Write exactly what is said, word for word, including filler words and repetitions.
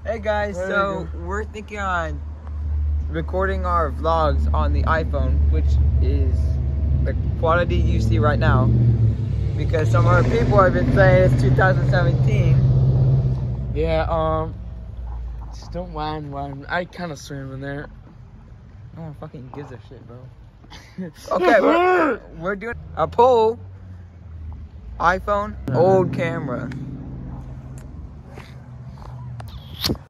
Hey guys, so we're thinking on recording our vlogs on the iPhone, which is the quality you see right now, because some other people have been saying it's two thousand seventeen. Yeah, um, just don't mind when I kind of swim in there. No one fucking gives a shit, bro. Okay, we're, we're doing a poll. iPhone, old camera.